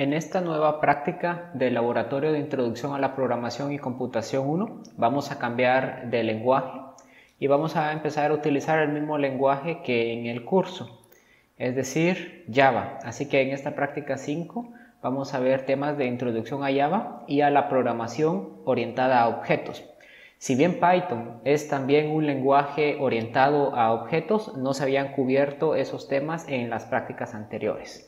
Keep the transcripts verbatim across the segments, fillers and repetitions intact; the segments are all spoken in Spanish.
En esta nueva práctica del Laboratorio de Introducción a la Programación y Computación uno vamos a cambiar de lenguaje y vamos a empezar a utilizar el mismo lenguaje que en el curso, es decir, Java. Así que en esta práctica cinco vamos a ver temas de introducción a Java y a la programación orientada a objetos. Si bien Python es también un lenguaje orientado a objetos, no se habían cubierto esos temas en las prácticas anteriores.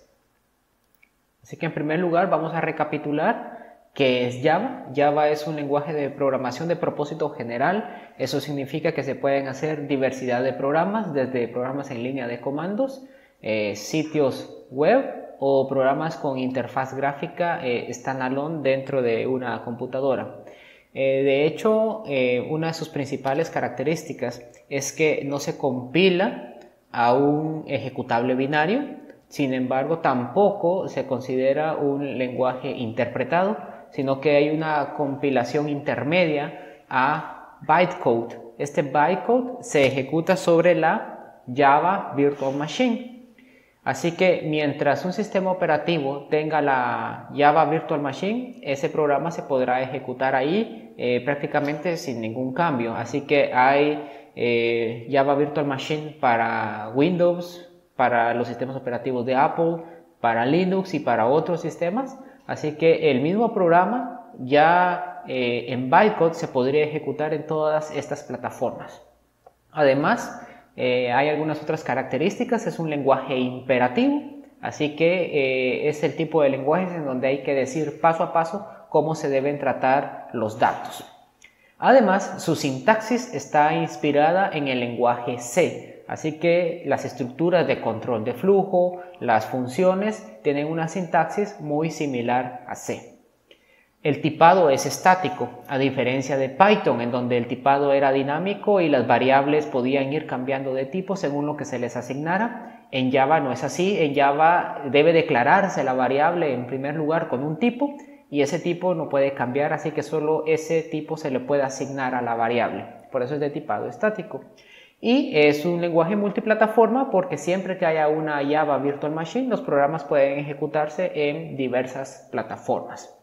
Así que en primer lugar vamos a recapitular qué es Java. Java es un lenguaje de programación de propósito general. Eso significa que se pueden hacer diversidad de programas, desde programas en línea de comandos, eh, sitios web o programas con interfaz gráfica eh, standalone dentro de una computadora. Eh, de hecho, eh, una de sus principales características es que no se compila a un ejecutable binario. Sin embargo, tampoco se considera un lenguaje interpretado, sino que hay una compilación intermedia a bytecode. Este bytecode se ejecuta sobre la Java Virtual Machine. Así que mientras un sistema operativo tenga la Java Virtual Machine, ese programa se podrá ejecutar ahí eh, prácticamente sin ningún cambio. Así que hay eh, Java Virtual Machine para Windows, para los sistemas operativos de Apple, para Linux y para otros sistemas. Así que el mismo programa ya eh, en bytecode se podría ejecutar en todas estas plataformas. Además, eh, hay algunas otras características. Es un lenguaje imperativo, así que eh, es el tipo de lenguajes en donde hay que decir paso a paso cómo se deben tratar los datos. Además, su sintaxis está inspirada en el lenguaje C. Así que las estructuras de control de flujo, las funciones, tienen una sintaxis muy similar a C. El tipado es estático, a diferencia de Python, en donde el tipado era dinámico y las variables podían ir cambiando de tipo según lo que se les asignara. En Java no es así. En Java debe declararse la variable en primer lugar con un tipo y ese tipo no puede cambiar, así que solo ese tipo se le puede asignar a la variable. Por eso es de tipado estático. Y es un lenguaje multiplataforma porque siempre que haya una Java Virtual Machine, los programas pueden ejecutarse en diversas plataformas.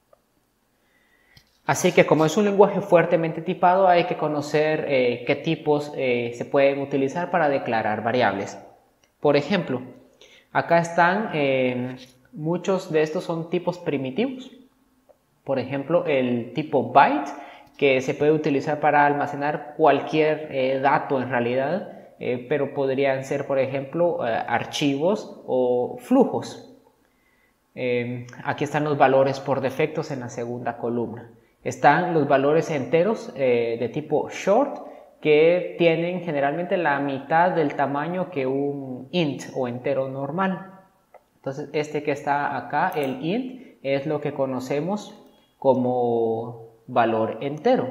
Así que como es un lenguaje fuertemente tipado, hay que conocer eh, qué tipos eh, se pueden utilizar para declarar variables. Por ejemplo, acá están, eh, muchos de estos son tipos primitivos. Por ejemplo, el tipo byte, que se puede utilizar para almacenar cualquier eh, dato en realidad, eh, pero podrían ser, por ejemplo, eh, archivos o flujos. Eh, aquí están los valores por defectos en la segunda columna. Están los valores enteros eh, de tipo short, que tienen generalmente la mitad del tamaño que un int o entero normal. Entonces, este que está acá, el int, es lo que conocemos como valor entero.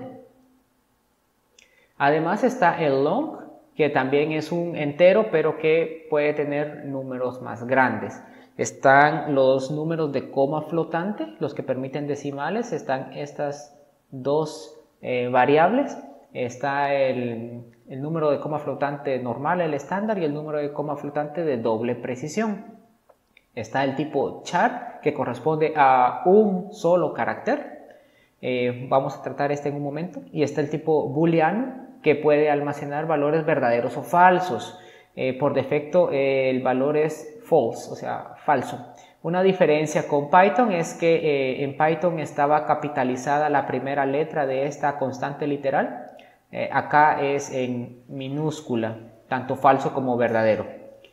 Además está el long, que también es un entero, pero que puede tener números más grandes. Están los números de coma flotante, los que permiten decimales. Están estas dos eh, variables. Está el, el número de coma flotante normal, el estándar, y el número de coma flotante de doble precisión. Está el tipo char, que corresponde a un solo carácter. Eh, vamos a tratar este en un momento. Y está el tipo booleano, que puede almacenar valores verdaderos o falsos. Eh, por defecto eh, el valor es false, o sea, falso. Una diferencia con Python es que eh, en Python estaba capitalizada la primera letra de esta constante literal. Eh, acá es en minúscula, tanto falso como verdadero.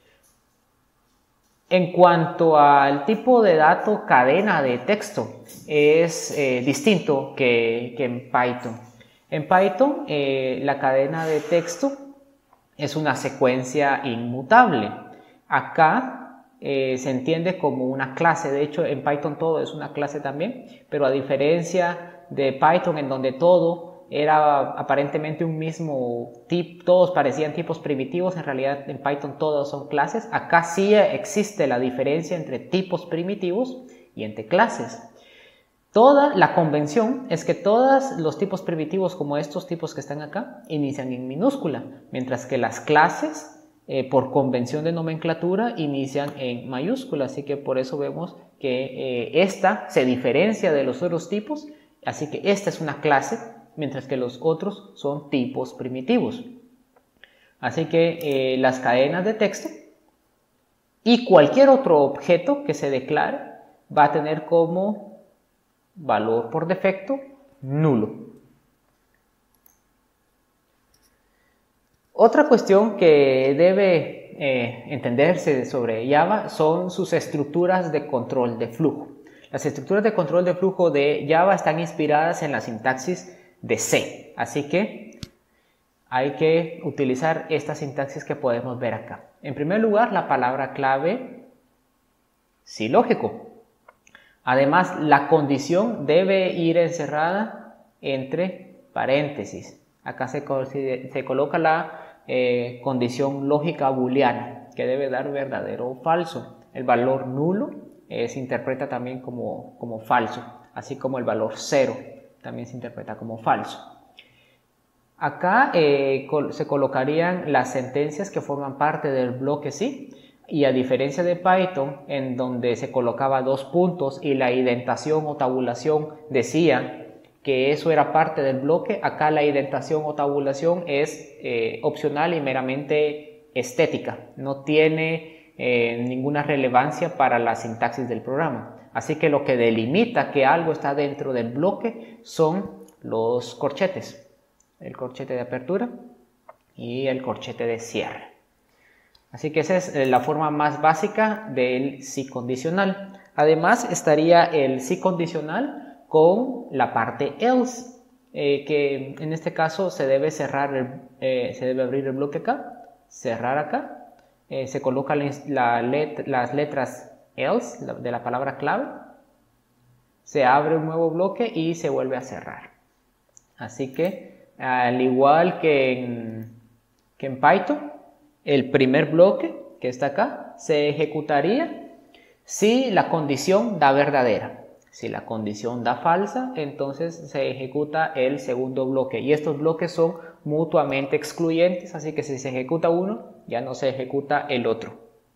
En cuanto al tipo de dato cadena de texto, es eh, distinto que, que en Python. En Python eh, la cadena de texto es una secuencia inmutable. Acá eh, se entiende como una clase. De hecho, en Python todo es una clase también, pero a diferencia de Python, en donde todo era aparentemente un mismo tipo, todos parecían tipos primitivos, en realidad en Python todos son clases. Acá sí existe la diferencia entre tipos primitivos y entre clases. Toda la convención es que todos los tipos primitivos, como estos tipos que están acá, inician en minúscula, mientras que las clases eh, por convención de nomenclatura inician en mayúscula, así que por eso vemos que eh, esta se diferencia de los otros tipos, así que esta es una clase, mientras que los otros son tipos primitivos. Así que eh, las cadenas de texto y cualquier otro objeto que se declare va a tener como valor por defecto nulo. Otra cuestión que debe eh, entenderse sobre Java son sus estructuras de control de flujo. Las estructuras de control de flujo de Java están inspiradas en la sintaxis de C, así que hay que utilizar esta sintaxis que podemos ver acá. En primer lugar, la palabra clave sí lógico. Además, la condición debe ir encerrada entre paréntesis. Acá se, se coloca la eh, condición lógica booleana, que debe dar verdadero o falso. El valor nulo eh, se interpreta también como, como falso, así como el valor cero también se interpreta como falso. Acá eh, col se colocarían las sentencias que forman parte del bloque sí, y a diferencia de Python, en donde se colocaba dos puntos y la indentación o tabulación decía que eso era parte del bloque, acá la indentación o tabulación es eh, opcional y meramente estética, no tiene eh, ninguna relevancia para la sintaxis del programa. Así que lo que delimita que algo está dentro del bloque son los corchetes, el corchete de apertura y el corchete de cierre. Así que esa es la forma más básica del sí condicional. Además estaría el sí condicional con la parte else, eh, que en este caso se debe cerrar, el, eh, se debe abrir el bloque acá, cerrar acá, eh, se colocan la let las letras else la, de la palabra clave, se abre un nuevo bloque y se vuelve a cerrar. Así que al igual que en, que en Python, el primer bloque que está acá se ejecutaría si la condición da verdadera. Si la condición da falsa, entonces se ejecuta el segundo bloque. Y estos bloques son mutuamente excluyentes, así que si se ejecuta uno, ya no se ejecuta el otro.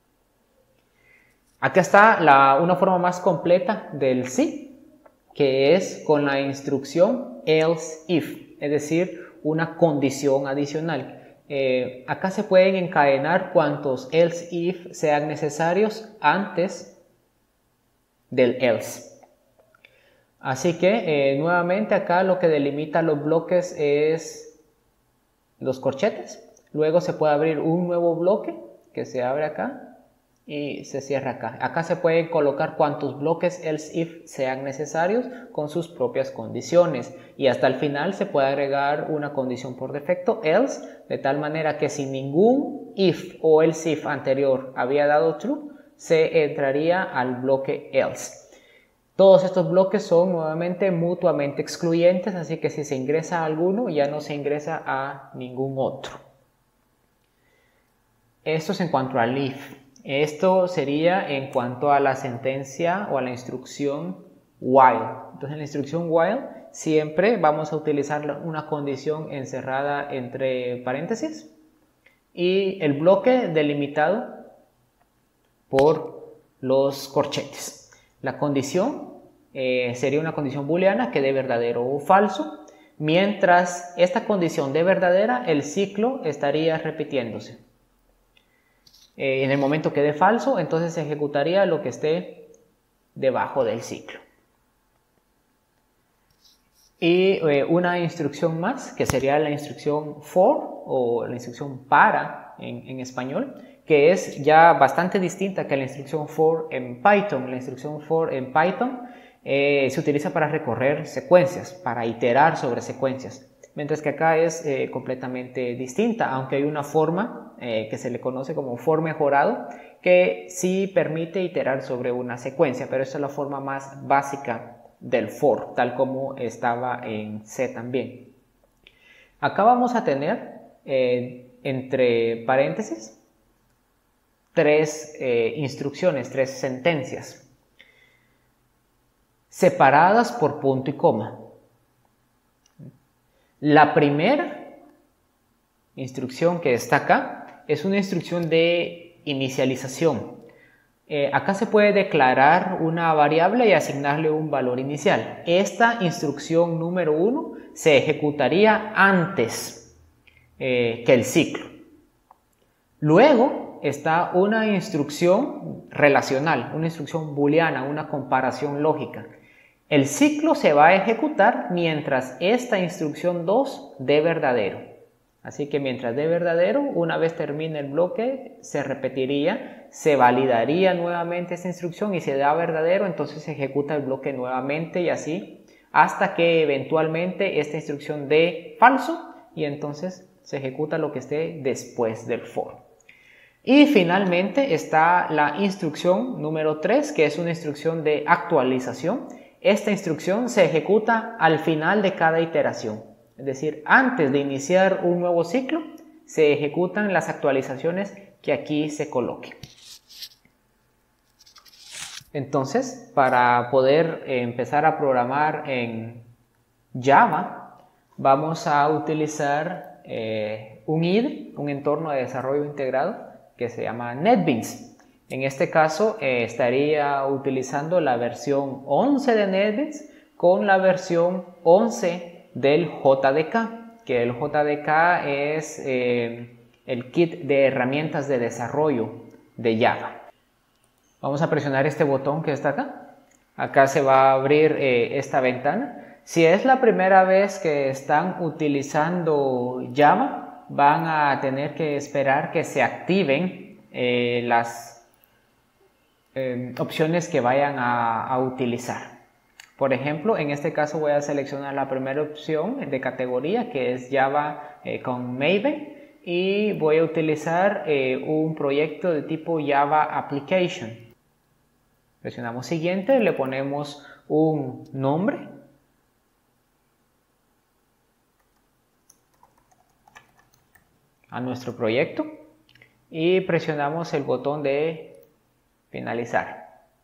Acá está la, una forma más completa del sí, que es con la instrucción else if, es decir, una condición adicional. Eh, acá se pueden encadenar cuantos else if sean necesarios antes del else. Así que eh, nuevamente acá lo que delimita los bloques es los corchetes. Luego se puede abrir un nuevo bloque que se abre acá y se cierra acá. Acá se pueden colocar cuantos bloques else if sean necesarios con sus propias condiciones. Y hasta el final se puede agregar una condición por defecto, else, de tal manera que si ningún if o else if anterior había dado true, se entraría al bloque else. Todos estos bloques son nuevamente mutuamente excluyentes, así que si se ingresa a alguno ya no se ingresa a ningún otro. Esto es en cuanto al if. Esto sería en cuanto a la sentencia o a la instrucción while. Entonces en la instrucción while siempre vamos a utilizar una condición encerrada entre paréntesis y el bloque delimitado por los corchetes. La condición eh, sería una condición booleana que dé verdadero o falso. Mientras esta condición dé verdadera, el ciclo estaría repitiéndose. Eh, en el momento que dé falso, entonces se ejecutaría lo que esté debajo del ciclo. Y eh, una instrucción más, que sería la instrucción for o la instrucción para en, en español, que es ya bastante distinta que la instrucción for en Python. La instrucción for en Python eh, se utiliza para recorrer secuencias, para iterar sobre secuencias, mientras que acá es eh, completamente distinta, aunque hay una forma eh, que se le conoce como for mejorado, que sí permite iterar sobre una secuencia, pero esa es la forma más básica del for, tal como estaba en C también. Acá vamos a tener eh, entre paréntesis tres eh, instrucciones, tres sentencias, separadas por punto y coma. La primera instrucción que está acá es una instrucción de inicialización. Eh, acá se puede declarar una variable y asignarle un valor inicial. Esta instrucción número uno se ejecutaría antes eh, que el ciclo. Luego está una instrucción relacional, una instrucción booleana, una comparación lógica. El ciclo se va a ejecutar mientras esta instrucción dos dé verdadero. Así que mientras dé verdadero, una vez termine el bloque, se repetiría, se validaría nuevamente esta instrucción y si da verdadero, entonces se ejecuta el bloque nuevamente y así hasta que eventualmente esta instrucción dé falso y entonces se ejecuta lo que esté después del for. Y finalmente está la instrucción número tres, que es una instrucción de actualización. Esta instrucción se ejecuta al final de cada iteración. Es decir, antes de iniciar un nuevo ciclo, se ejecutan las actualizaciones que aquí se coloquen. Entonces, para poder empezar a programar en Java, vamos a utilizar eh, un I D E, un entorno de desarrollo integrado, que se llama NetBeans. En este caso, eh, estaría utilizando la versión once de NetBeans con la versión once del J D K, que el J D K es eh, el kit de herramientas de desarrollo de Java. Vamos a presionar este botón que está acá. Acá se va a abrir eh, esta ventana. Si es la primera vez que están utilizando Java, van a tener que esperar que se activen eh, las eh, opciones que vayan a, a utilizar. Por ejemplo, en este caso voy a seleccionar la primera opción de categoría, que es Java eh, con Maven, y voy a utilizar eh, un proyecto de tipo Java Application. Presionamos siguiente, le ponemos un nombre. A nuestro proyecto y presionamos el botón de finalizar.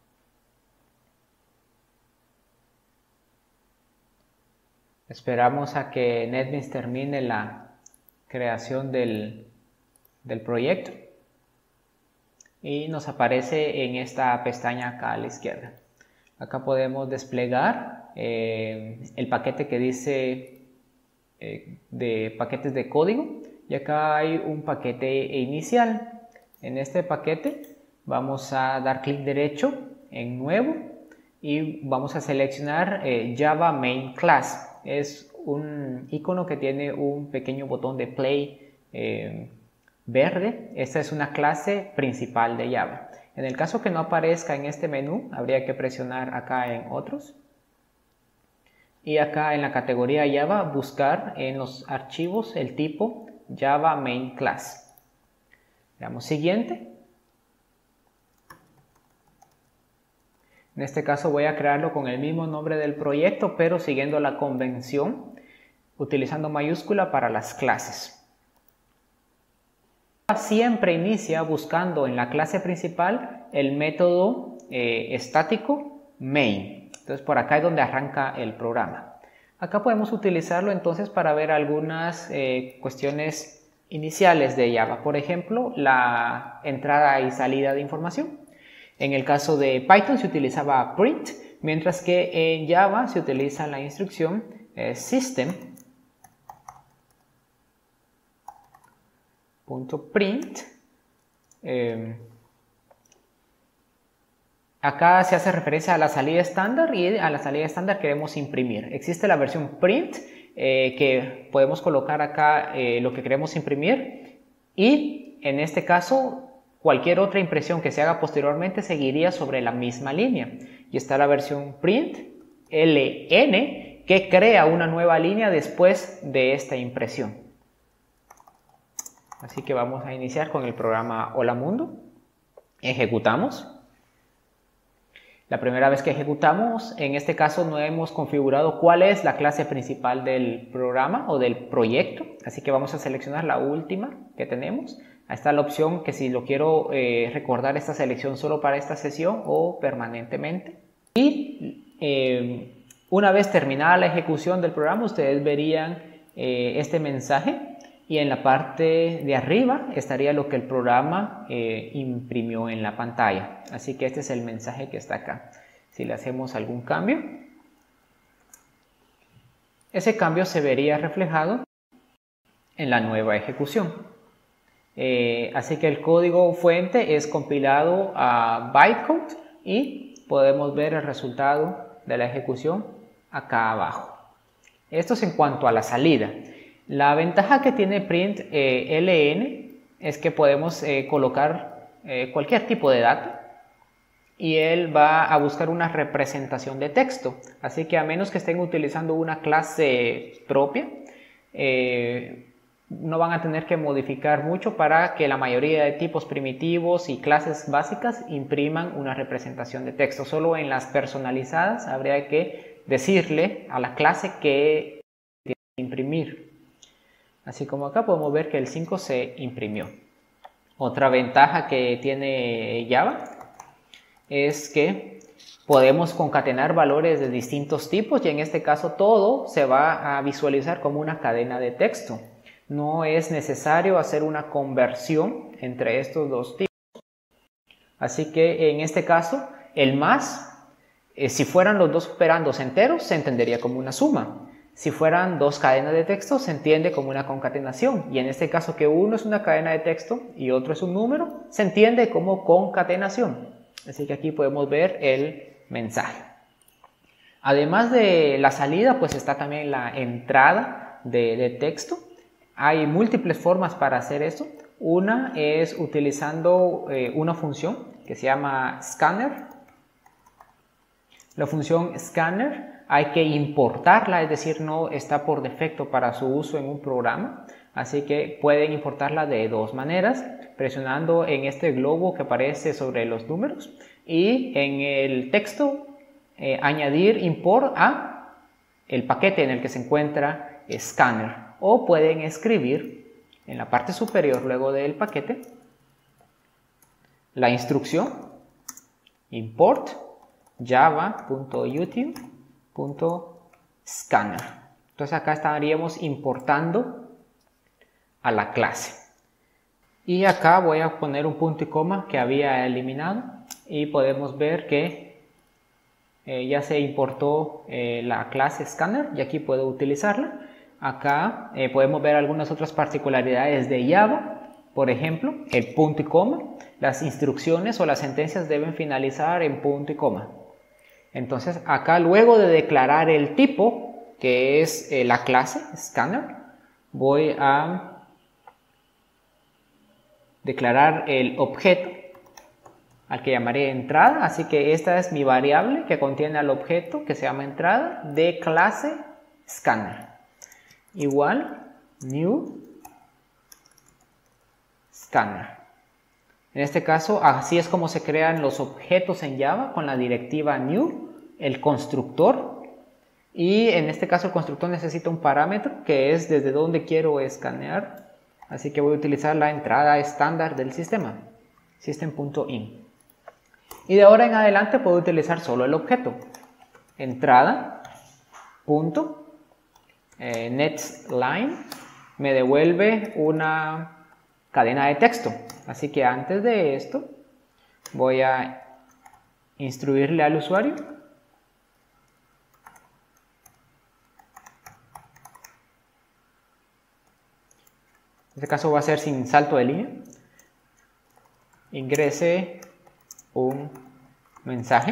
Esperamos a que NetBeans termine la creación del, del proyecto y nos aparece en esta pestaña acá a la izquierda. Acá podemos desplegar eh, el paquete que dice eh, de paquetes de código y acá hay un paquete inicial. En este paquete vamos a dar clic derecho en nuevo y vamos a seleccionar eh, Java Main Class. Es un icono que tiene un pequeño botón de play eh, verde. Esta es una clase principal de Java. En el caso que no aparezca en este menú, habría que presionar acá en otros. Y acá en la categoría Java, buscar en los archivos el tipo Java Main Class. Le damos siguiente. En este caso voy a crearlo con el mismo nombre del proyecto, pero siguiendo la convención, utilizando mayúscula para las clases. Siempre inicia buscando en la clase principal el método eh, estático main. Entonces por acá es donde arranca el programa. Acá podemos utilizarlo entonces para ver algunas eh, cuestiones iniciales de Java. Por ejemplo, la entrada y salida de información. En el caso de Python se utilizaba print, mientras que en Java se utiliza la instrucción eh, system.print. Eh, acá se hace referencia a la salida estándar y a la salida estándar queremos imprimir. Existe la versión print eh, que podemos colocar acá eh, lo que queremos imprimir y en este caso cualquier otra impresión que se haga posteriormente seguiría sobre la misma línea. Y está la versión print ln que crea una nueva línea después de esta impresión. Así que vamos a iniciar con el programa Hola Mundo. Ejecutamos. La primera vez que ejecutamos, en este caso no hemos configurado cuál es la clase principal del programa o del proyecto. Así que vamos a seleccionar la última que tenemos. Ahí está la opción que si lo quiero eh, recordar esta selección solo para esta sesión o permanentemente. Y eh, una vez terminada la ejecución del programa, ustedes verían eh, este mensaje y en la parte de arriba estaría lo que el programa eh, imprimió en la pantalla. Así que este es el mensaje que está acá. Si le hacemos algún cambio, ese cambio se vería reflejado en la nueva ejecución. Eh, así que el código fuente es compilado a bytecode y podemos ver el resultado de la ejecución acá abajo. Esto es en cuanto a la salida. La ventaja que tiene print eh, ln es que podemos eh, colocar eh, cualquier tipo de dato y él va a buscar una representación de texto. Así que a menos que estén utilizando una clase propia, eh, no van a tener que modificar mucho para que la mayoría de tipos primitivos y clases básicas impriman una representación de texto. Solo en las personalizadas habría que decirle a la clase que tiene que imprimir. Así como acá podemos ver que el cinco se imprimió. Otra ventaja que tiene Java es que podemos concatenar valores de distintos tipos y en este caso todo se va a visualizar como una cadena de texto. No es necesario hacer una conversión entre estos dos tipos. Así que en este caso el más, eh, si fueran los dos operandos enteros, se entendería como una suma. Si fueran dos cadenas de texto, se entiende como una concatenación. Y en este caso que uno es una cadena de texto y otro es un número, se entiende como concatenación. Así que aquí podemos ver el mensaje. Además de la salida, pues está también la entrada de, de texto. Hay múltiples formas para hacer esto. Una es utilizando eh, una función que se llama scanner. La función scanner hay que importarla, es decir, no está por defecto para su uso en un programa. Así que pueden importarla de dos maneras, presionando en este globo que aparece sobre los números y en el texto eh, añadir import a el paquete en el que se encuentra scanner. O pueden escribir en la parte superior luego del paquete la instrucción import java.util.scanner. Entonces acá estaríamos importando a la clase. Y acá voy a poner un punto y coma que había eliminado y podemos ver que eh, ya se importó eh, la clase scanner y aquí puedo utilizarla. Acá eh, podemos ver algunas otras particularidades de Java, por ejemplo, el punto y coma. Las instrucciones o las sentencias deben finalizar en punto y coma. Entonces acá luego de declarar el tipo, que es eh, la clase scanner, voy a declarar el objeto al que llamaré entrada. Así que esta es mi variable que contiene al objeto que se llama entrada de clase scanner. Igual new scanner. En este caso, así es como se crean los objetos en Java con la directiva new, el constructor. Y en este caso el constructor necesita un parámetro que es desde donde quiero escanear. Así que voy a utilizar la entrada estándar del sistema, system.in. Y de ahora en adelante puedo utilizar solo el objeto. Entrada, punto, eh, next line, me devuelve una cadena de texto. Así que antes de esto voy a instruirle al usuario en este caso va a ser sin salto de línea, ingrese un mensaje,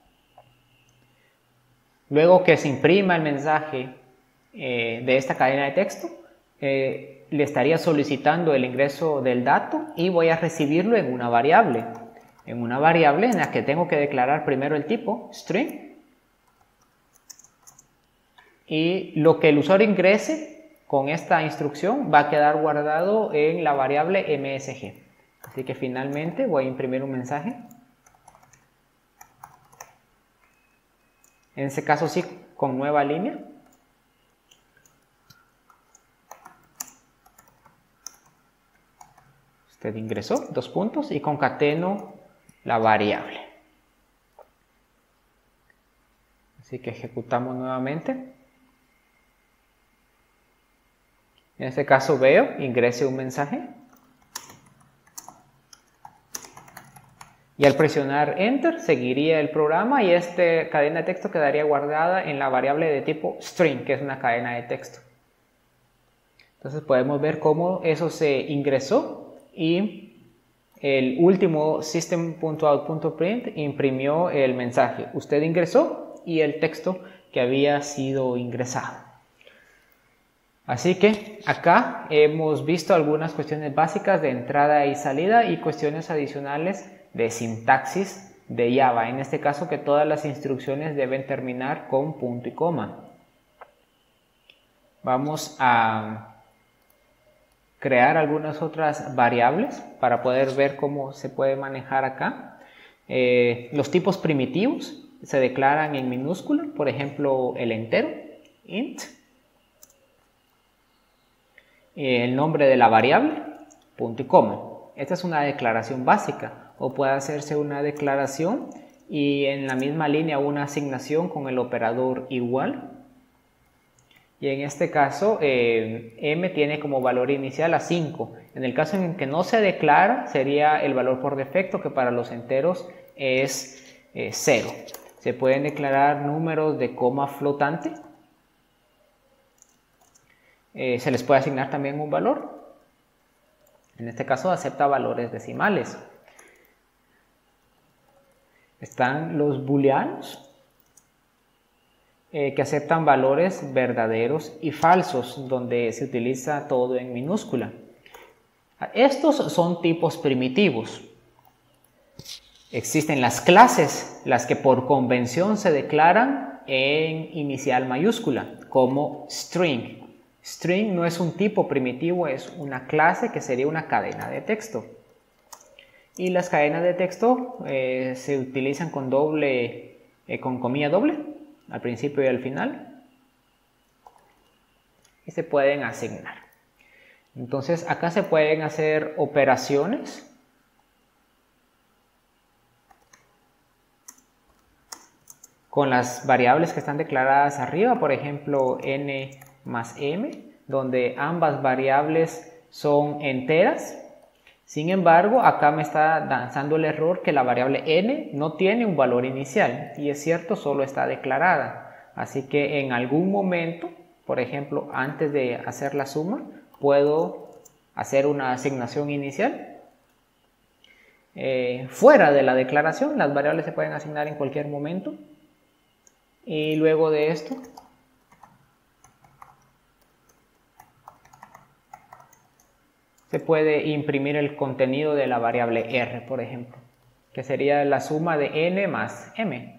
luego que se imprima el mensaje eh, de esta cadena de texto, eh, le estaría solicitando el ingreso del dato y voy a recibirlo en una variable, en una variable en la que tengo que declarar primero el tipo string y lo que el usuario ingrese con esta instrucción va a quedar guardado en la variable msg. Así que finalmente voy a imprimir un mensaje. En este caso sí, con nueva línea. Usted ingresó, dos puntos, y concateno la variable. Así que ejecutamos nuevamente. En En este caso veo, ingrese un mensaje. Y al presionar Enter seguiría el programa y esta cadena de texto quedaría guardada en la variable de tipo string, que es una cadena de texto. Entonces podemos ver cómo eso se ingresó y el último system.out.print imprimió el mensaje. Usted ingresó y el texto que había sido ingresado. Así que acá hemos visto algunas cuestiones básicas de entrada y salida y cuestiones adicionales de sintaxis de Java. En este caso que todas las instrucciones deben terminar con punto y coma. Vamos a crear algunas otras variables para poder ver cómo se puede manejar acá. Eh, los tipos primitivos se declaran en minúscula, por ejemplo el entero, int. El nombre de la variable, punto y coma. Esta es una declaración básica. O puede hacerse una declaración y en la misma línea una asignación con el operador igual. Y en este caso eh, m tiene como valor inicial a cinco. En el caso en que no se declara sería el valor por defecto, que para los enteros es eh, cero. Se pueden declarar números de coma flotante. Eh, se les puede asignar también un valor. En este caso acepta valores decimales. Están los booleanos, eh, que aceptan valores verdaderos y falsos, donde se utiliza todo en minúscula. Estos son tipos primitivos. Existen las clases, las que por convención se declaran en inicial mayúscula, como string. String no es un tipo primitivo, es una clase que sería una cadena de texto. Y las cadenas de texto eh, se utilizan con doble, eh, con comilla doble, al principio y al final. Y se pueden asignar. Entonces acá se pueden hacer operaciones. Con las variables que están declaradas arriba, por ejemplo n más m, donde ambas variables son enteras. Sin embargo, acá me está dando el error que la variable n no tiene un valor inicial, y es cierto, solo está declarada. Así que en algún momento, por ejemplo, antes de hacer la suma, puedo hacer una asignación inicial. Eh, fuera de la declaración, las variables se pueden asignar en cualquier momento. Y luego de esto, se puede imprimir el contenido de la variable r, por ejemplo, que sería la suma de n más m.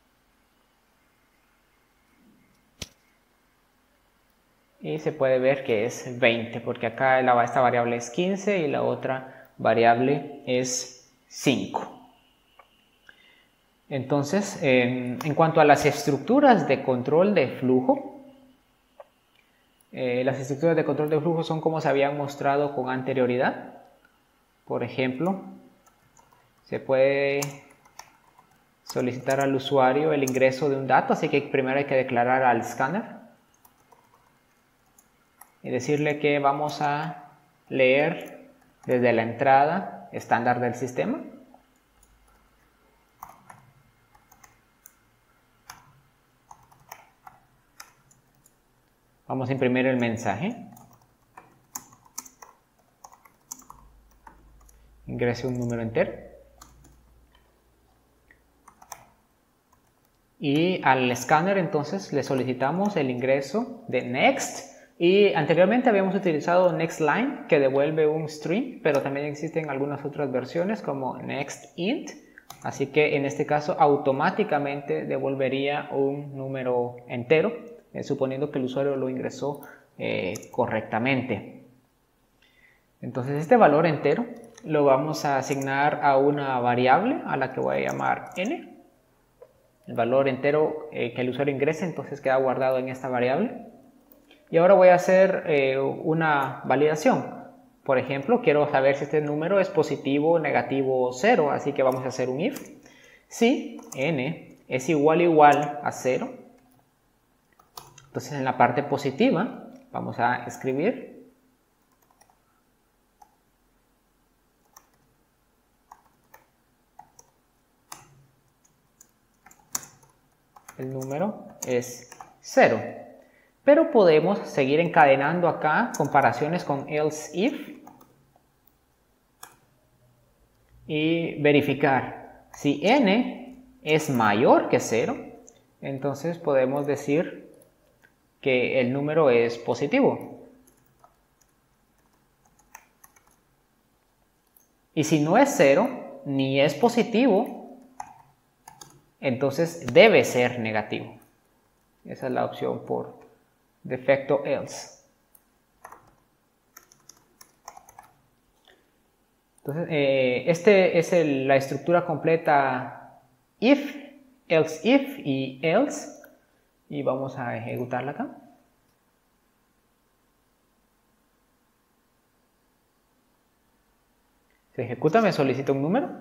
Y se puede ver que es veinte, porque acá esta variable es quince y la otra variable es cinco. Entonces, en, en cuanto a las estructuras de control de flujo, Eh, las estructuras de control de flujo son como se habían mostrado con anterioridad. Por ejemplo, se puede solicitar al usuario el ingreso de un dato, así que primero hay que declarar al escáner y decirle que vamos a leer desde la entrada estándar del sistema. Vamos a imprimir el mensaje. Ingrese un número entero. Y al escáner entonces le solicitamos el ingreso de next. Y anteriormente habíamos utilizado nextLine, que devuelve un string, pero también existen algunas otras versiones como nextInt. Así que en este caso automáticamente devolvería un número entero, Eh, suponiendo que el usuario lo ingresó eh, correctamente. Entonces este valor entero lo vamos a asignar a una variable a la que voy a llamar n. El valor entero eh, que el usuario ingrese entonces queda guardado en esta variable. Y ahora voy a hacer eh, una validación. Por ejemplo, quiero saber si este número es positivo, negativo o cero, así que vamos a hacer un if. Si n es igual igual a cero, entonces en la parte positiva vamos a escribir el número es cero. Pero podemos seguir encadenando acá comparaciones con else if y verificar si n es mayor que cero, entonces podemos decir que el número es positivo. Y si no es cero, ni es positivo, entonces debe ser negativo. Esa es la opción por defecto else. Entonces, eh, este es el, la estructura completa if, else if y else. Y vamos a ejecutarla acá. Se ejecuta, me solicita un número.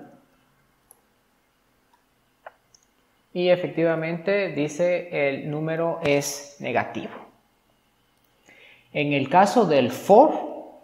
Y efectivamente dice el número es negativo. En el caso del for,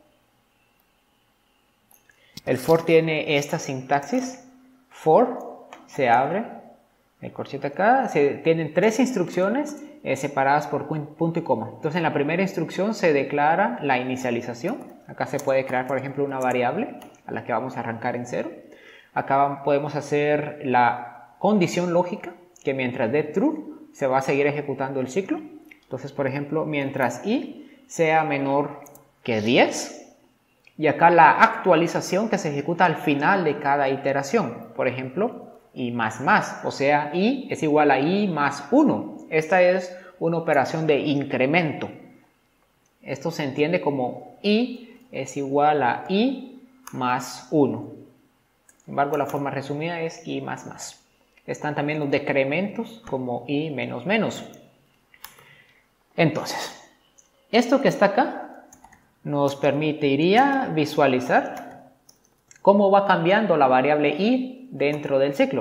el for tiene esta sintaxis. For, se abre el corchete acá. Se, tienen tres instrucciones eh, separadas por punto y coma. Entonces en la primera instrucción se declara la inicialización. Acá se puede crear, por ejemplo, una variable a la que vamos a arrancar en cero. Acá podemos hacer la condición lógica, que mientras dé true se va a seguir ejecutando el ciclo. Entonces, por ejemplo, mientras i sea menor que diez, y acá la actualización que se ejecuta al final de cada iteración. Por ejemplo, i más más, o sea, i es igual a i más uno. Esta es una operación de incremento. Esto se entiende como i es igual a i más uno. Sin embargo, la forma resumida es i más más. Están también los decrementos como i menos menos. Entonces, esto que está acá nos permitiría visualizar cómo va cambiando la variable i dentro del ciclo.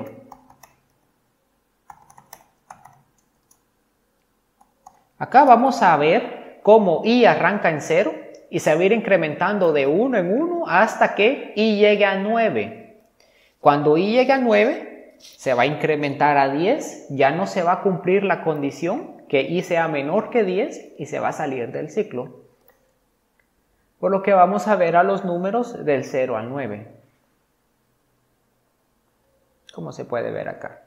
Acá vamos a ver cómo i arranca en cero y se va a ir incrementando de uno en uno hasta que i llegue a nueve. Cuando i llegue a nueve, se va a incrementar a diez, ya no se va a cumplir la condición que i sea menor que diez y se va a salir del ciclo. Por lo que vamos a ver a los números del cero al nueve. Como se puede ver acá.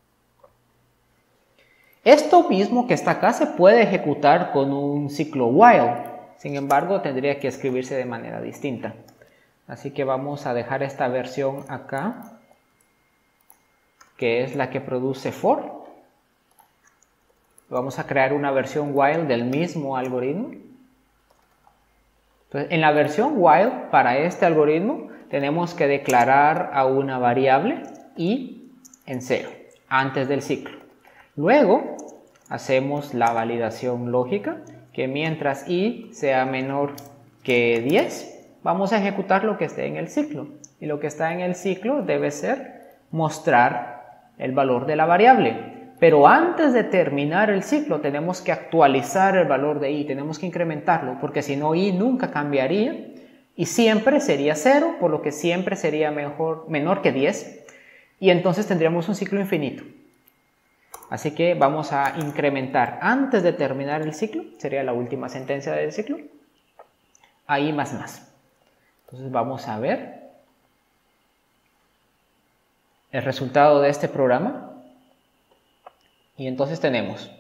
Esto mismo que está acá se puede ejecutar con un ciclo while. Sin embargo, tendría que escribirse de manera distinta. Así que vamos a dejar esta versión acá, que es la que produce for. Vamos a crear una versión while del mismo algoritmo. Entonces, en la versión while, para este algoritmo, tenemos que declarar a una variable i en cero, antes del ciclo. Luego, hacemos la validación lógica, que mientras i sea menor que diez, vamos a ejecutar lo que esté en el ciclo. Y lo que está en el ciclo debe ser mostrar el valor de la variable. Pero antes de terminar el ciclo tenemos que actualizar el valor de i, tenemos que incrementarlo, porque si no i nunca cambiaría y siempre sería cero, por lo que siempre sería mejor, menor que diez, y entonces tendríamos un ciclo infinito. Así que vamos a incrementar antes de terminar el ciclo, sería la última sentencia del ciclo, a i más más. Entonces vamos a ver el resultado de este programa. Y entonces tenemos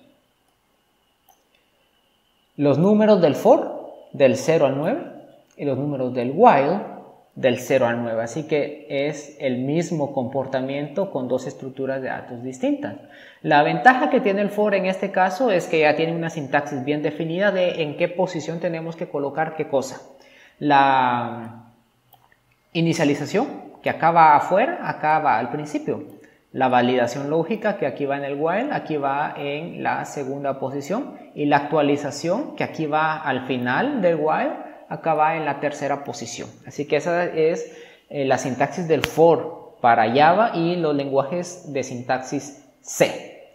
los números del for del cero al nueve y los números del while del cero al nueve. Así que es el mismo comportamiento con dos estructuras de datos distintas. La ventaja que tiene el for en este caso es que ya tiene una sintaxis bien definida de en qué posición tenemos que colocar qué cosa. La inicialización, que acaba afuera, acaba al principio. La validación lógica, que aquí va en el while, aquí va en la segunda posición. Y la actualización, que aquí va al final del while, acá va en la tercera posición. Así que esa es eh, la sintaxis del for para Java y los lenguajes de sintaxis C.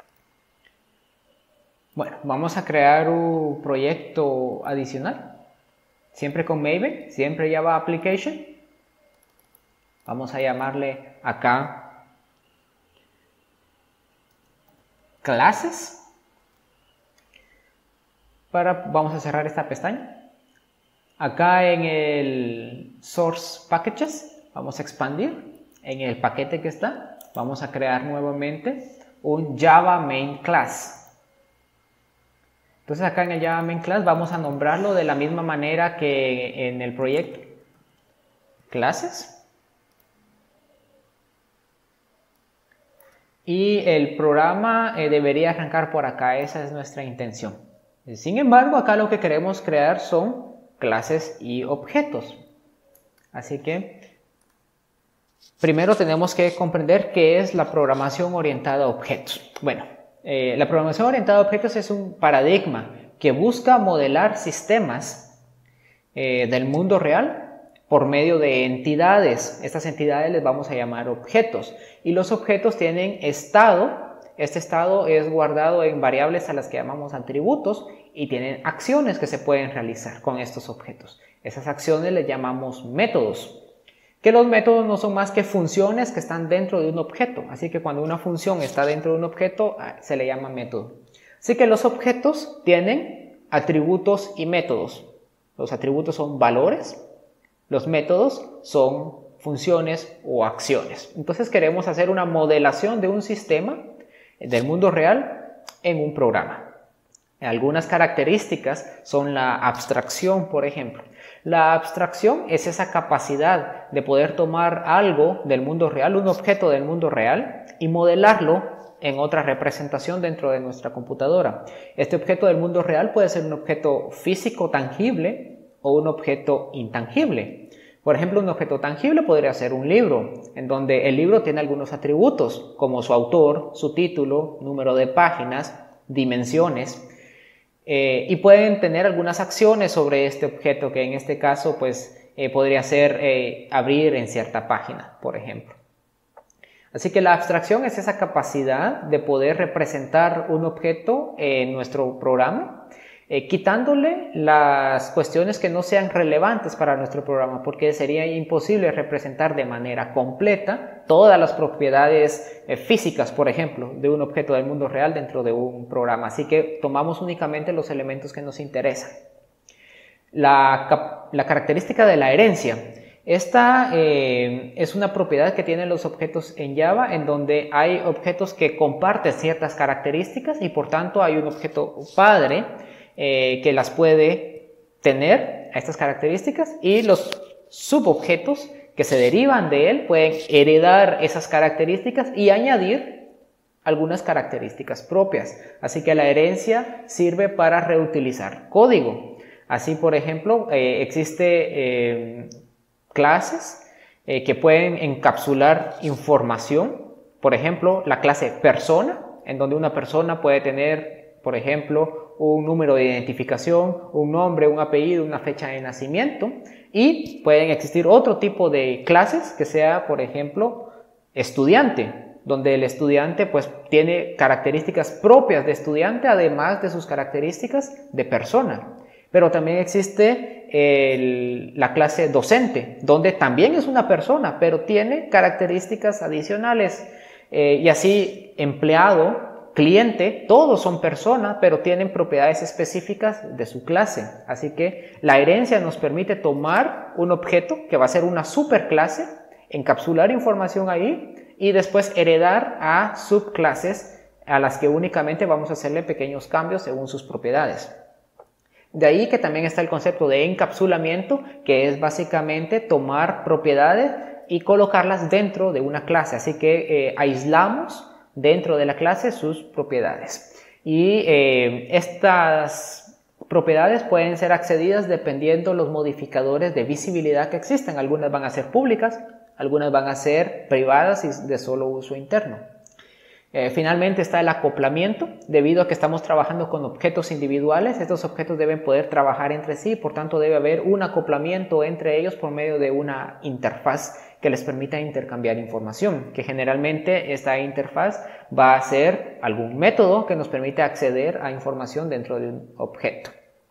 Bueno, vamos a crear un proyecto adicional. Siempre con Maven, siempre Java Application. Vamos a llamarle acá clases. Para, vamos a cerrar esta pestaña. Acá en el Source Packages vamos a expandir. En el paquete que está vamos a crear nuevamente un Java Main Class. Entonces acá en el Java Main Class vamos a nombrarlo de la misma manera que en el proyecto. Clases. Y el programa eh, debería arrancar por acá, esa es nuestra intención. Sin embargo, acá lo que queremos crear son clases y objetos. Así que primero tenemos que comprender qué es la programación orientada a objetos. Bueno, eh, la programación orientada a objetos es un paradigma que busca modelar sistemas eh, del mundo real por medio de entidades. Estas entidades les vamos a llamar objetos. Y los objetos tienen estado. Este estado es guardado en variables a las que llamamos atributos y tienen acciones que se pueden realizar con estos objetos. Esas acciones les llamamos métodos. Que los métodos no son más que funciones que están dentro de un objeto. Así que cuando una función está dentro de un objeto, se le llama método. Así que los objetos tienen atributos y métodos. Los atributos son valores. Los métodos son funciones o acciones. Entonces queremos hacer una modelación de un sistema del mundo real en un programa. Algunas características son la abstracción, por ejemplo. La abstracción es esa capacidad de poder tomar algo del mundo real, un objeto del mundo real, y modelarlo en otra representación dentro de nuestra computadora. Este objeto del mundo real puede ser un objeto físico tangible o un objeto intangible. Por ejemplo, un objeto tangible podría ser un libro, en donde el libro tiene algunos atributos, como su autor, su título, número de páginas, dimensiones, eh, y pueden tener algunas acciones sobre este objeto, que en este caso pues, eh, podría ser eh, abrir en cierta página, por ejemplo. Así que la abstracción es esa capacidad de poder representar un objeto en nuestro programa, Eh, quitándole las cuestiones que no sean relevantes para nuestro programa, porque sería imposible representar de manera completa todas las propiedades eh, físicas, por ejemplo, de un objeto del mundo real dentro de un programa. Así que tomamos únicamente los elementos que nos interesan. La, la característica de la herencia. Esta eh, es una propiedad que tienen los objetos en Java, en donde hay objetos que comparten ciertas características y por tanto hay un objeto padre Eh, que las puede tener a estas características, y los subobjetos que se derivan de él pueden heredar esas características y añadir algunas características propias. Así que la herencia sirve para reutilizar código. Así, por ejemplo, eh, existe eh, clases eh, que pueden encapsular información. Por ejemplo, la clase persona, en donde una persona puede tener, por ejemplo, un número de identificación, un nombre, un apellido, una fecha de nacimiento, y pueden existir otro tipo de clases que sea, por ejemplo, estudiante, donde el estudiante pues tiene características propias de estudiante, además de sus características de persona. Pero también existe el, la clase docente, donde también es una persona, pero tiene características adicionales, eh, y así empleado, cliente, todos son personas, pero tienen propiedades específicas de su clase. Así que la herencia nos permite tomar un objeto que va a ser una superclase, encapsular información ahí y después heredar a subclases a las que únicamente vamos a hacerle pequeños cambios según sus propiedades. De ahí que también está el concepto de encapsulamiento, que es básicamente tomar propiedades y colocarlas dentro de una clase. Así que eh, aislamos dentro de la clase sus propiedades. Y eh, estas propiedades pueden ser accedidas dependiendo los modificadores de visibilidad que existen. Algunas van a ser públicas, algunas van a ser privadas y de solo uso interno. Eh, finalmente está el acoplamiento. Debido a que estamos trabajando con objetos individuales, estos objetos deben poder trabajar entre sí, por tanto debe haber un acoplamiento entre ellos por medio de una interfaz que les permita intercambiar información, que generalmente esta interfaz va a ser algún método que nos permite acceder a información dentro de un objeto.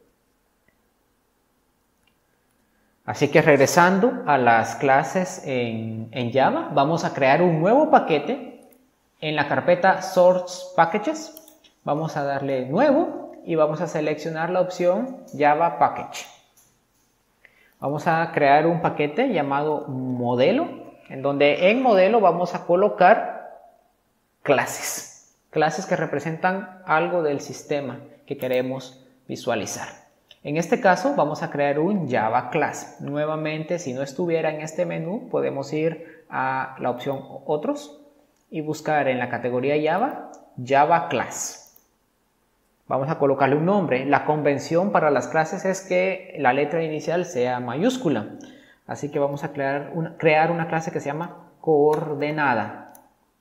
Así que regresando a las clases en, en Java, vamos a crear un nuevo paquete en la carpeta Source Packages. Vamos a darle nuevo y vamos a seleccionar la opción Java Package. Vamos a crear un paquete llamado modelo, en donde en modelo vamos a colocar clases. Clases que representan algo del sistema que queremos visualizar. En este caso vamos a crear un Java Class. Nuevamente, si no estuviera en este menú, podemos ir a la opción Otros y buscar en la categoría Java, Java Class. Vamos a colocarle un nombre. La convención para las clases es que la letra inicial sea mayúscula. Así que vamos a crear una, crear una clase que se llama coordenada.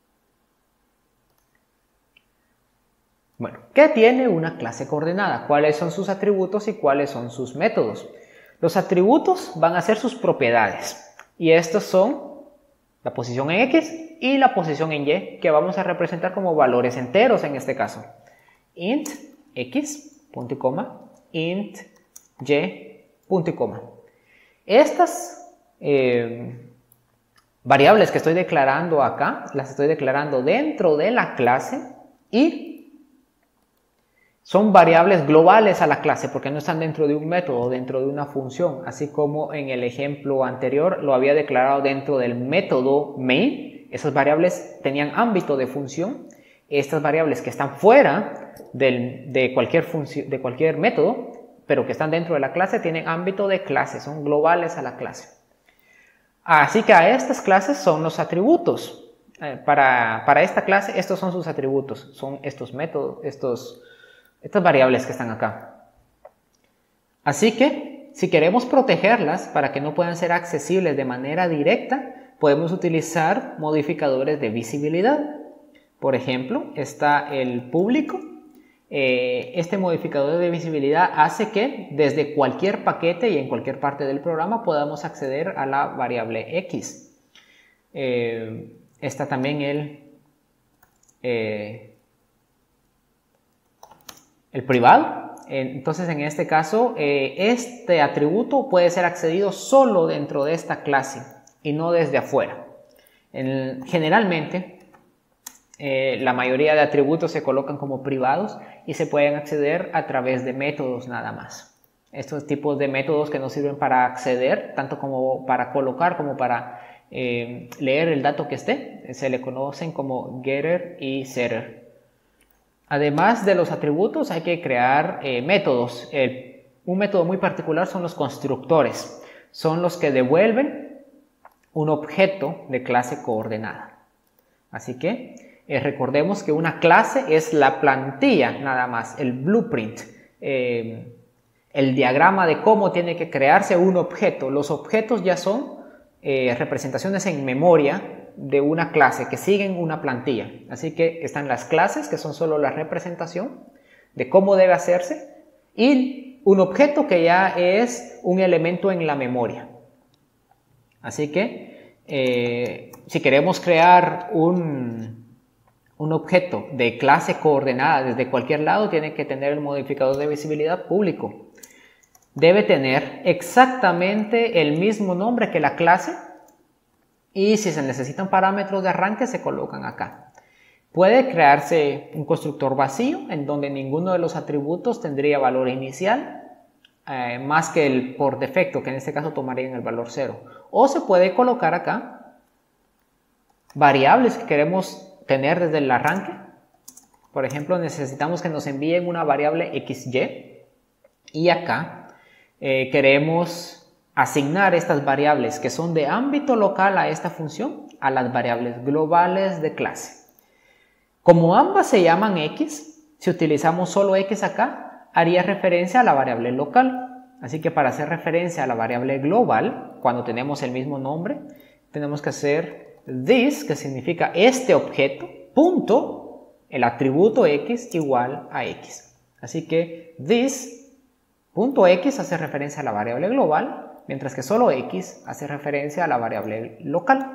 Bueno, ¿qué tiene una clase coordenada? ¿Cuáles son sus atributos y cuáles son sus métodos? Los atributos van a ser sus propiedades. Y estos son la posición en X y la posición en Y, que vamos a representar como valores enteros en este caso. Int X, punto y coma, int Y, punto y coma. Estas eh, variables que estoy declarando acá, las estoy declarando dentro de la clase y son variables globales a la clase porque no están dentro de un método, dentro de una función, así como en el ejemplo anterior lo había declarado dentro del método main. Esas variables tenían ámbito de función. Estas variables que están fuera del, de, cualquier función, de cualquier método, pero que están dentro de la clase, tienen ámbito de clase, son globales a la clase. Así que a estas clases son los atributos. Eh, para, para esta clase estos son sus atributos, son estos métodos, estos, estas variables que están acá. Así que si queremos protegerlas para que no puedan ser accesibles de manera directa, podemos utilizar modificadores de visibilidad. Por ejemplo, está el público. Eh, este modificador de visibilidad hace que desde cualquier paquete y en cualquier parte del programa podamos acceder a la variable X. Eh, está también el, eh, el privado. Entonces, en este caso, eh, este atributo puede ser accedido solo dentro de esta clase y no desde afuera. En, generalmente, Eh, la mayoría de atributos se colocan como privados y se pueden acceder a través de métodos nada más. Estos tipos de métodos que nos sirven para acceder, tanto como para colocar como para eh, leer el dato que esté, se le conocen como getter y setter. Además de los atributos hay que crear eh, métodos. El, un método muy particular son los constructores. Son los que devuelven un objeto de clase coordenada. Así que Eh, recordemos que una clase es la plantilla nada más, el blueprint, eh, el diagrama de cómo tiene que crearse un objeto. Los objetos ya son eh, representaciones en memoria de una clase que siguen una plantilla. Así que están las clases, que son solo la representación de cómo debe hacerse, y un objeto que ya es un elemento en la memoria. Así que eh, si queremos crear un... un objeto de clase coordenada desde cualquier lado, tiene que tener el modificador de visibilidad público. Debe tener exactamente el mismo nombre que la clase y si se necesitan parámetros de arranque se colocan acá. Puede crearse un constructor vacío en donde ninguno de los atributos tendría valor inicial eh, más que el por defecto, que en este caso tomarían el valor cero. O se puede colocar acá variables que queremos tener desde el arranque. Por ejemplo, necesitamos que nos envíen una variable X Y y acá eh, queremos asignar estas variables que son de ámbito local a esta función a las variables globales de clase. Como ambas se llaman X, si utilizamos solo X acá, haría referencia a la variable local. Así que para hacer referencia a la variable global, cuando tenemos el mismo nombre, tenemos que hacer this, que significa este objeto, punto, el atributo X igual a X. Así que this punto X hace referencia a la variable global, mientras que solo X hace referencia a la variable local.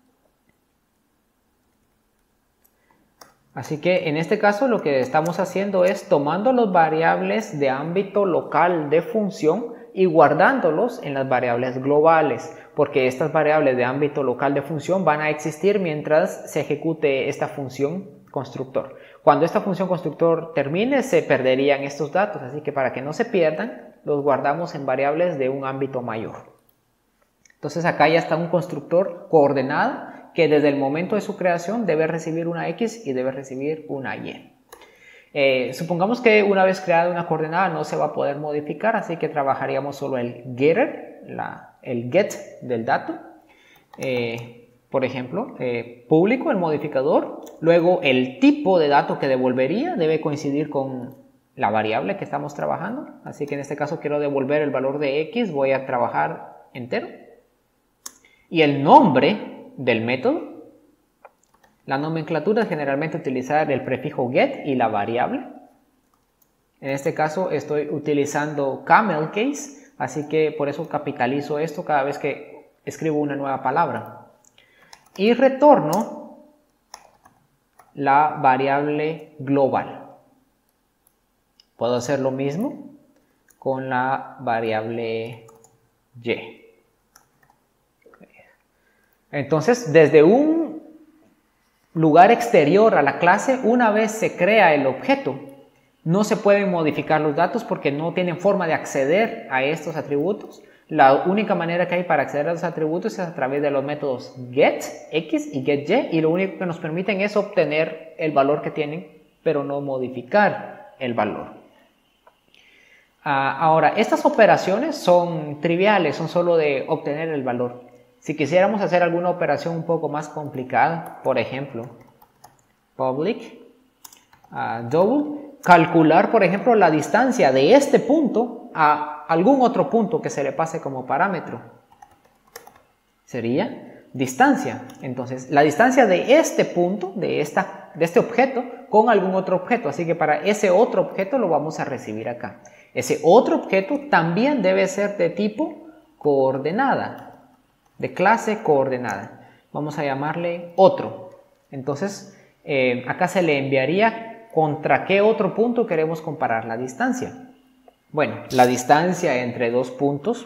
Así que en este caso lo que estamos haciendo es tomando las variables de ámbito local de función y guardándolos en las variables globales, porque estas variables de ámbito local de función van a existir mientras se ejecute esta función constructor. Cuando Cuando esta función constructor termine, se perderían estos datos, así que para que no se pierdan, los guardamos en variables de un ámbito mayor. Entonces acá ya está un constructor coordenada que desde el momento de su creación debe recibir una X y debe recibir una Y. Eh, supongamos que una vez creada una coordenada no se va a poder modificar, así que trabajaríamos solo el getter, la, el get del dato. Eh, por ejemplo, eh, público, el modificador. Luego el tipo de dato que devolvería debe coincidir con la variable que estamos trabajando. Así que en este caso quiero devolver el valor de X, voy a trabajar entero. Y el nombre del método. La nomenclatura es generalmente utilizar el prefijo get y la variable. En este caso estoy utilizando camel case, así que por eso capitalizo esto cada vez que escribo una nueva palabra. Y retorno la variable global. Puedo hacer lo mismo con la variable y. Entonces, desde un lugar exterior a la clase, una vez se crea el objeto, no se pueden modificar los datos porque no tienen forma de acceder a estos atributos. La única manera que hay para acceder a los atributos es a través de los métodos getX y getY, y lo único que nos permiten es obtener el valor que tienen, pero no modificar el valor. Ah, ahora, estas operaciones son triviales, son solo de obtener el valor. Si quisiéramos hacer alguna operación un poco más complicada, por ejemplo, public, uh, double, calcular, por ejemplo, la distancia de este punto a algún otro punto que se le pase como parámetro, sería distancia. Entonces, la distancia de este punto, de, esta, de este objeto, con algún otro objeto. Así que para ese otro objeto lo vamos a recibir acá. Ese otro objeto también debe ser de tipo coordenada. De clase coordenada. Vamos a llamarle otro. Entonces, eh, acá se le enviaría contra qué otro punto queremos comparar la distancia. Bueno, la distancia entre dos puntos.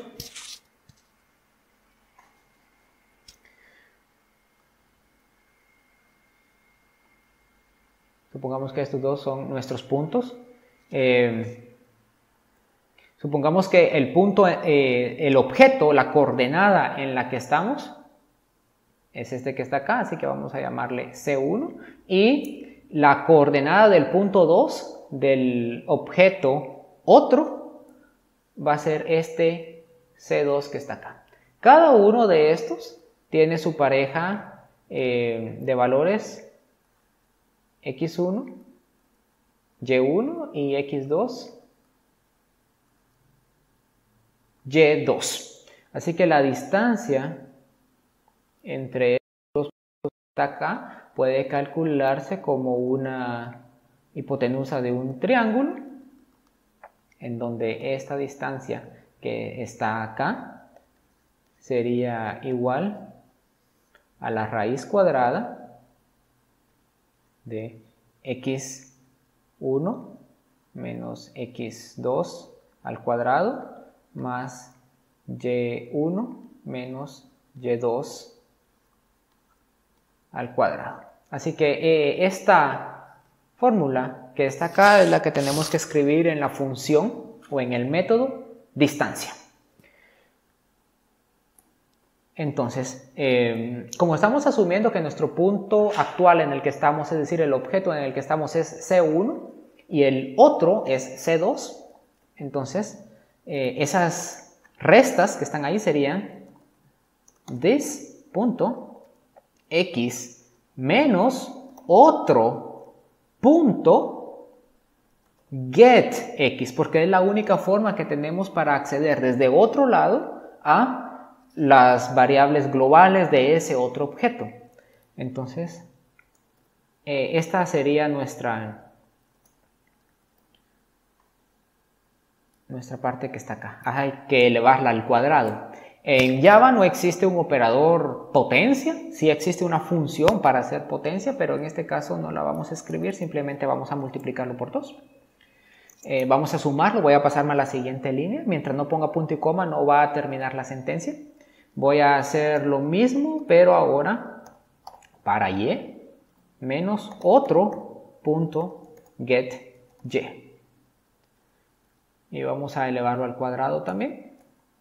Supongamos que estos dos son nuestros puntos. Eh, Supongamos que el punto, eh, el objeto, la coordenada en la que estamos es este que está acá, así que vamos a llamarle C uno. Y la coordenada del punto dos del objeto otro va a ser este C dos que está acá. Cada uno de estos tiene su pareja eh, de valores X uno, Y uno y X dos. Y dos. Así que la distancia entre estos puntos que está acá puede calcularse como una hipotenusa de un triángulo, en donde esta distancia que está acá sería igual a la raíz cuadrada de X uno menos X dos al cuadrado más Y uno menos Y dos al cuadrado. Así que eh, esta fórmula que está acá es la que tenemos que escribir en la función o en el método distancia. Entonces, eh, como estamos asumiendo que nuestro punto actual en el que estamos, es decir, el objeto en el que estamos es C uno y el otro es C dos, entonces Eh, esas restas que están ahí serían this punto X menos otro punto get X, porque es la única forma que tenemos para acceder desde otro lado a las variables globales de ese otro objeto. Entonces, eh, esta sería nuestra nuestra parte que está acá. Hay que elevarla al cuadrado. En Java no existe un operador potencia, sí existe una función para hacer potencia, pero en este caso no la vamos a escribir, simplemente vamos a multiplicarlo por dos. Eh, vamos a sumarlo, voy a pasarme a la siguiente línea. Mientras no ponga punto y coma no va a terminar la sentencia. Voy a hacer lo mismo, pero ahora para Y menos otro .getY. Y vamos a elevarlo al cuadrado también,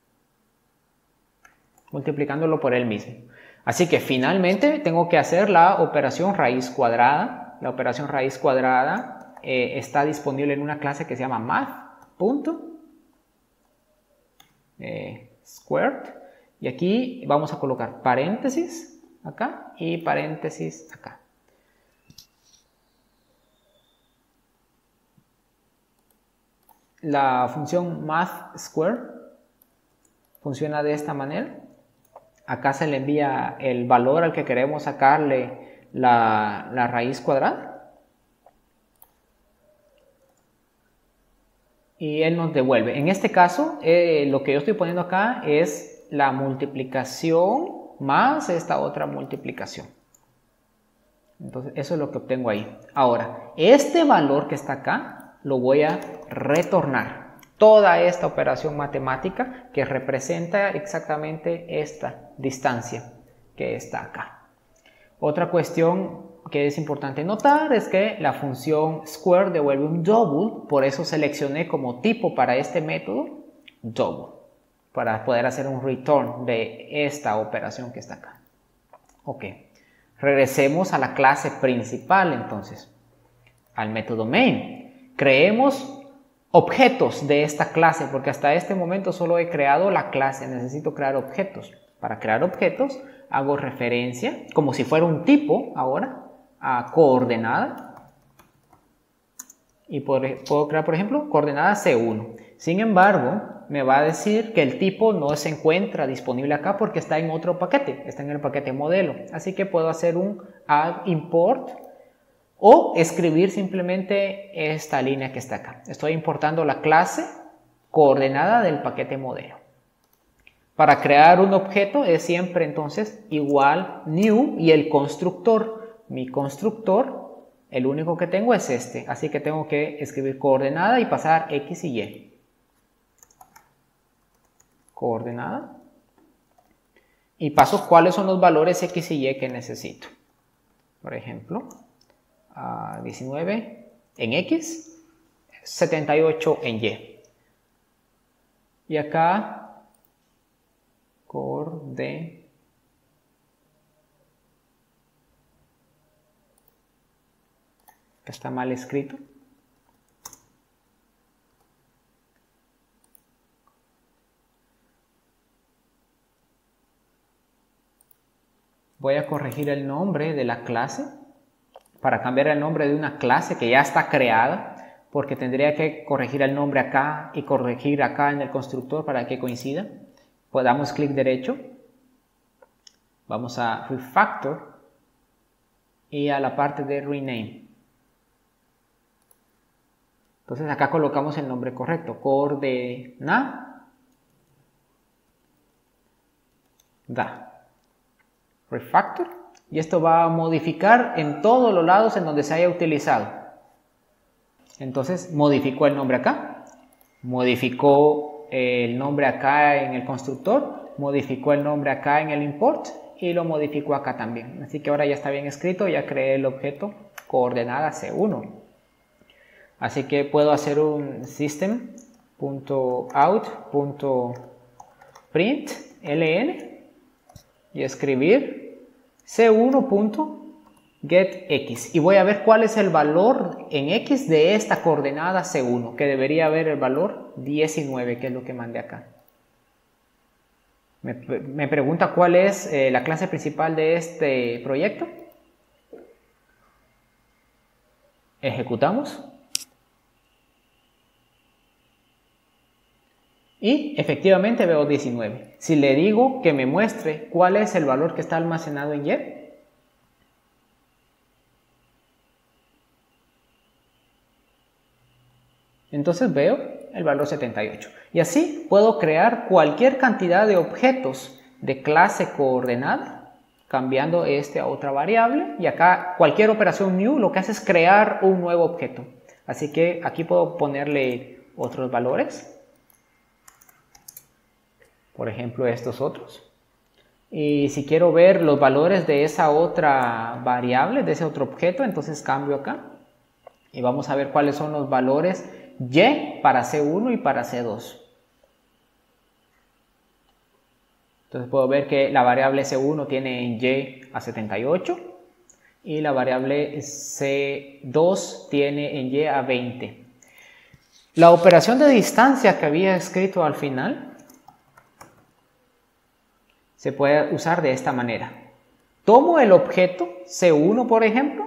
multiplicándolo por él mismo. Así que finalmente tengo que hacer la operación raíz cuadrada. La operación raíz cuadrada eh, está disponible en una clase que se llama math.squared. Y aquí vamos a colocar paréntesis acá y paréntesis acá. La función math_square funciona de esta manera. Acá se le envía el valor al que queremos sacarle la, la raíz cuadrada. Y él nos devuelve. En este caso, eh, lo que yo estoy poniendo acá es la multiplicación más esta otra multiplicación. Entonces, eso es lo que obtengo ahí. Ahora, este valor que está acá lo voy a retornar. Toda esta operación matemática que representa exactamente esta distancia que está acá. Otra cuestión que es importante notar es que la función square devuelve un double, por eso seleccioné como tipo para este método double, para poder hacer un return de esta operación que está acá. Ok, regresemos a la clase principal entonces, al método main. Creemos objetos de esta clase, porque hasta este momento solo he creado la clase, necesito crear objetos. Para crear objetos hago referencia, como si fuera un tipo ahora, a coordenada. Y puedo crear, por ejemplo, coordenada C uno. Sin embargo, me va a decir que el tipo no se encuentra disponible acá porque está en otro paquete, está en el paquete modelo. Así que puedo hacer un add import o escribir simplemente esta línea que está acá. Estoy importando la clase coordenada del paquete modelo. Para crear un objeto es siempre entonces igual new y el constructor. Mi constructor, el único que tengo es este. Así que tengo que escribir coordenada y pasar X y Y. Coordenada. Y paso cuáles son los valores X y Y que necesito. Por ejemplo, a diecinueve en X, setenta y ocho en Y. Y acá, coordenada. Está mal escrito. Voy a corregir el nombre de la clase para cambiar el nombre de una clase que ya está creada, porque tendría que corregir el nombre acá y corregir acá en el constructor para que coincida. Pues damos clic derecho, vamos a Refactor y a la parte de Rename. Entonces acá colocamos el nombre correcto, coordenada, Refactor, y esto va a modificar en todos los lados en donde se haya utilizado. Entonces modificó el nombre acá, modificó el nombre acá en el constructor, modificó el nombre acá en el import y lo modificó acá también. Así que ahora ya está bien escrito, ya creé el objeto coordenada C uno. Así que puedo hacer un system.out.println y escribir C uno.getX. Y voy a ver cuál es el valor en X de esta coordenada C uno, que debería haber el valor diecinueve, que es lo que mandé acá. Me, me pregunta cuál es eh, la clase principal de este proyecto. Ejecutamos. Y efectivamente veo diecinueve. Si le digo que me muestre cuál es el valor que está almacenado en Y, entonces veo el valor setenta y ocho. Y así puedo crear cualquier cantidad de objetos de clase coordenada, cambiando este a otra variable. Y acá cualquier operación new lo que hace es crear un nuevo objeto. Así que aquí puedo ponerle otros valores. Por ejemplo, estos otros. Y si quiero ver los valores de esa otra variable, de ese otro objeto, entonces cambio acá. Y vamos a ver cuáles son los valores Y para C uno y para C dos. Entonces puedo ver que la variable C uno tiene en Y a setenta y ocho y la variable C dos tiene en Y a veinte. La operación de distancia que había escrito al final se puede usar de esta manera. Tomo el objeto C uno, por ejemplo,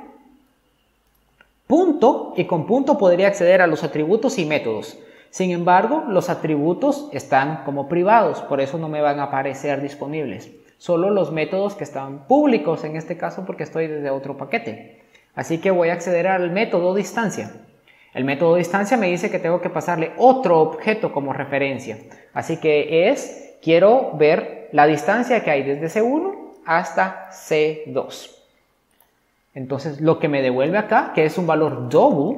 punto, y con punto podría acceder a los atributos y métodos. Sin embargo, los atributos están como privados, por eso no me van a aparecer disponibles. Solo los métodos que están públicos, en este caso porque estoy desde otro paquete. Así que voy a acceder al método distancia. El método distancia me dice que tengo que pasarle otro objeto como referencia. Así que es, quiero ver la distancia que hay desde C uno hasta C dos. Entonces lo que me devuelve acá, que es un valor double,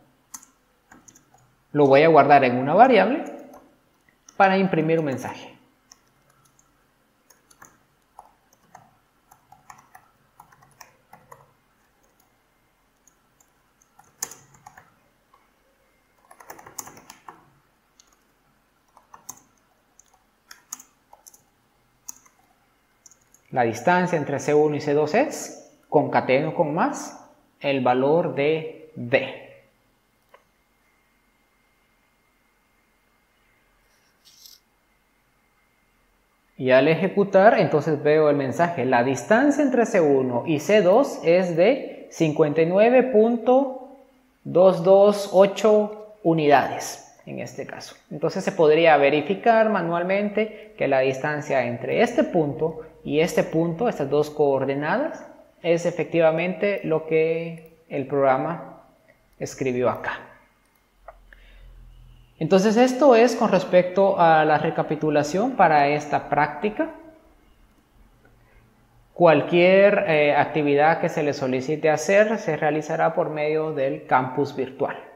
lo voy a guardar en una variable para imprimir un mensaje. La distancia entre C uno y C dos es, concateno con más, el valor de D. Y al ejecutar, entonces veo el mensaje. La distancia entre C uno y C dos es de cincuenta y nueve punto doscientos veintiocho unidades en este caso. Entonces se podría verificar manualmente que la distancia entre este punto y este punto, estas dos coordenadas, es efectivamente lo que el programa escribió acá. Entonces esto es con respecto a la recapitulación para esta práctica. Cualquier eh, actividad que se le solicite hacer se realizará por medio del campus virtual.